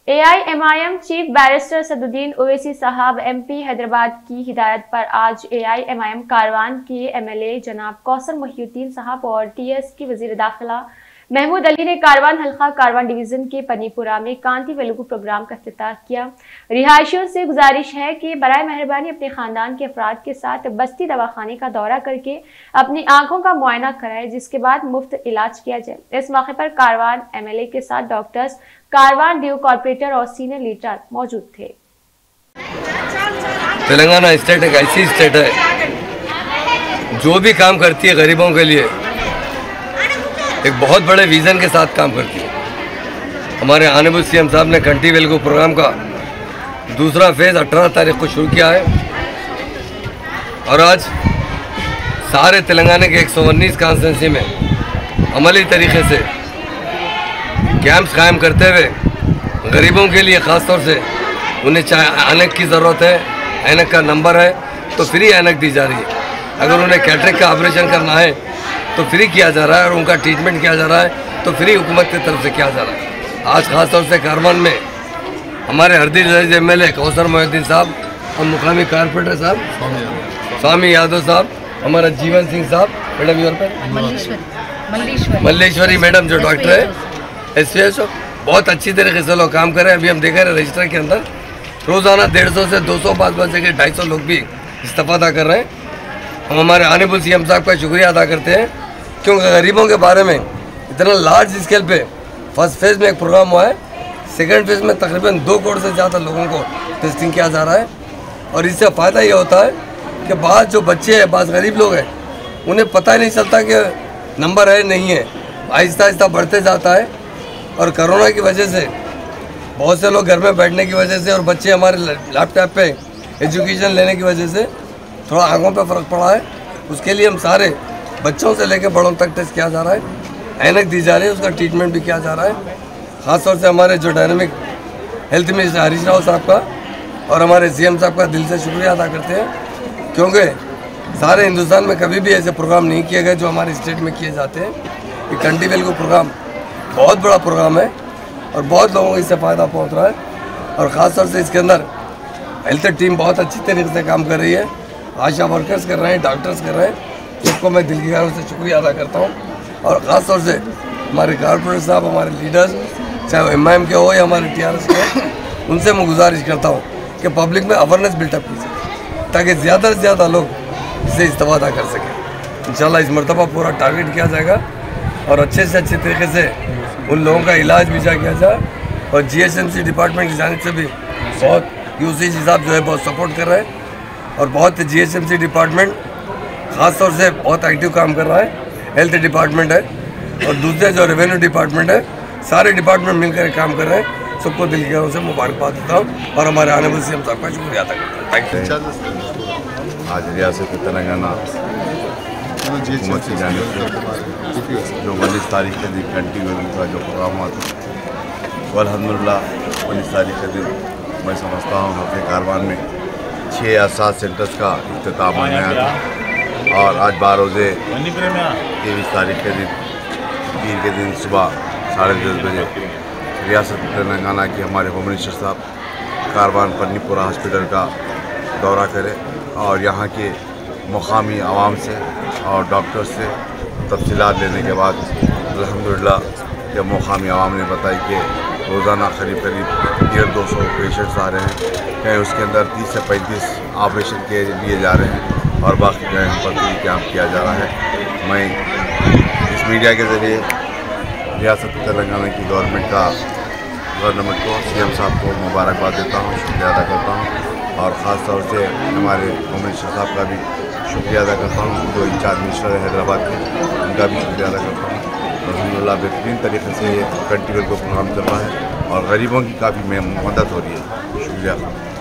AIMIM chief barrister Saduddin Owaisi साहब MP Hyderabad की हिदायत पर आज AIMIM कारवान के MLA जनाब कौसर मोहिउद्दीन साहब और TS की वजीर दाखिला महमूद अली ने कारवान हल्का कारवान डिवीजन के पनीपुरा में कांति वेलुगु प्रोग्राम का इफ्तिताह किया। रिहायशियों से गुजारिश है कि बराए मेहरबानी अपने खानदान के अफराद के साथ बस्ती दवाखाने का दौरा करके अपनी आंखों का मुआयना कराए, जिसके बाद मुफ्त इलाज किया जाए। इस मौके पर कारवान MLA के साथ डॉक्टर्स, कारवान ड्यू कॉर्पोरेटर और सीनियर लीडर मौजूद थे। तेलंगाना स्टेट एक ऐसी स्टेट है जो भी काम करती है गरीबों के लिए एक बहुत बड़े विजन के साथ काम करती है। हमारे ऑनरेबल CM साहब ने कांति वेलुगु प्रोग्राम का दूसरा फेज 18 तारीख को शुरू किया है और आज सारे तेलंगाना के 119 कॉन्स्टिट्यूंसी में अमली तरीके से कैंप्स कायम करते हुए गरीबों के लिए ख़ास तौर से उन्हें चाहे ऐनक की ज़रूरत है, ऐनक का नंबर है तो फ्री ऐनक दी जा रही है। अगर उन्हें कैटरेक्ट का ऑपरेशन करना है तो फ्री किया जा रहा है और उनका ट्रीटमेंट किया जा रहा है तो फ्री हुकूमत की तरफ से किया जा रहा है। आज ख़ास तौर से कारवान में हमारे हरदी MLA कौसर मोहिउद्दीन साहब और मुकामी कारपोरेटर साहब स्वामी यादव साहब, हमारा जीवन सिंह साहब, मैडम योर पर मल्लेश्वरी मैडम जो डॉक्टर है SPSO, बहुत अच्छी तरीके से लोग काम कर रहे हैं। अभी हम देख रहे हैं रजिस्टर के अंदर रोज़ाना 150 से 200 500 से 250 लोग भी इस्तीफा कर रहे हैं। हम हमारे ऑनरेबल CM साहब का शुक्रिया अदा करते हैं क्योंकि गरीबों के बारे में इतना लार्ज स्केल पे फर्स्ट फेज़ में एक प्रोग्राम हुआ है, सेकंड फेज़ में तकरीबन 2 करोड़ से ज़्यादा लोगों को टेस्टिंग किया जा रहा है। और इससे फ़ायदा ये होता है कि बाद जो बच्चे हैं, बाद गरीब लोग हैं, उन्हें पता ही नहीं चलता कि नंबर है नहीं है, आहिस्ता आहिस्ता बढ़ते जाता है। और कोरोना की वजह से बहुत से लोग घर में बैठने की वजह से और बच्चे हमारे लैपटॉप पे एजुकेशन लेने की वजह से थोड़ा आँखों पे फ़र्क पड़ा है। उसके लिए हम सारे बच्चों से लेकर बड़ों तक टेस्ट किया जा रहा है, ऐनक दी जा रही है, उसका ट्रीटमेंट भी किया जा रहा है। ख़ासतौर से हमारे जो dynamic health minister Harish Rao साहब का और हमारे CM साहब का दिल से शुक्रिया अदा करते हैं क्योंकि सारे हिंदुस्तान में कभी भी ऐसे प्रोग्राम नहीं किए गए जो हमारे स्टेट में किए जाते हैं। ये कांति वेलुगु प्रोग्राम बहुत बड़ा प्रोग्राम है और बहुत लोगों को इससे फ़ायदा पहुँच रहा है। और ख़ास तौर से इसके अंदर हेल्थ टीम बहुत अच्छी तरीके से काम कर रही है, आशा वर्कर्स कर रहे हैं, डॉक्टर्स कर रहे हैं, सबको मैं दिल की गहराई से शुक्रिया अदा करता हूँ। और ख़ास तौर से हमारे कारपोरेटर साहब, हमारे लीडर्स, चाहे वो MIM के हो या हमारे TRS के, उनसे मैं गुजारिश करता हूँ कि पब्लिक में अवेयरनेस बिल्टअप कीजिए ताकि ज़्यादा से ज़्यादा लोग इससे इस्तेफादा कर सकें। इंशाल्लाह इस मरतबा पूरा टारगेट किया जाएगा और अच्छे से अच्छे तरीके से उन लोगों का इलाज भी किया जाए। और GHMC डिपार्टमेंट की जानिब से भी बहुत UCG साहब जो है बहुत सपोर्ट कर रहे हैं और बहुत GHMC डिपार्टमेंट ख़ास तौर से बहुत एक्टिव काम कर रहा है। हेल्थ डिपार्टमेंट है और दूसरे जो रेवेन्यू डिपार्टमेंट है, सारे डिपार्टमेंट मिलकर काम कर रहे हैं। सबको दिल की गहराई से मुबारकबाद देता हूँ और हमारे ऑनरेबल CM साहब का शुक्रिया अदा करता हूँ। Thank you. आज रियासत तेलंगाना हुकूमत की जानिब से जो 19 तारीख के दिन कांति वेलुगु का जो प्रोग्राम हुआ था, वो अल्हम्दुलिल्लाह 19 तारीख के दिन मैं समझता हूँ अपने कारवान में 6 या 7 सेंटर्स का इख्तिताम होने आया था। और आज 12 रोज़े 23 तारीख के दिन पीर के दिन सुबह 10:30 बजे रियासत तेलंगाना के हमारे होम मिनिस्टर साहब कारवान पन्नीपुरा हॉस्पिटल का दौरा करें और यहाँ के मुकामी आवाम से और डॉक्टर से तफसीलात लेने के बाद अल्हम्दुलिल्लाह के मुकामी आवाम ने बताई कि रोज़ाना करीब 150-200 पेशेंट्स आ रहे हैं, कहीं उसके अंदर 30 से 35 ऑपरेशन के लिए जा रहे हैं और बाकी कहीं पर फ्री कैंप किया जा रहा है। मैं इस मीडिया के ज़रिए रियासत तेलंगाना की गवर्नमेंट को CM साहब को मुबारकबाद देता हूँ, शुक्रिया अदा करता हूँ और ख़ास तौर से हमारे होम मिनिस्टर साहब का भी शुक्रिया अदा करता हूँ जो इंचार्ज मिनिस्टर है हैदराबाद के, उनका भी शुक्रिया अदा करता हूँ। अल्हम्दुलिल्लाह बेहतरीन तरीके से ये कांति वेलुगु प्रोग्राम चल रहा है और गरीबों की काफ़ी मदद हो रही है। शुक्रिया।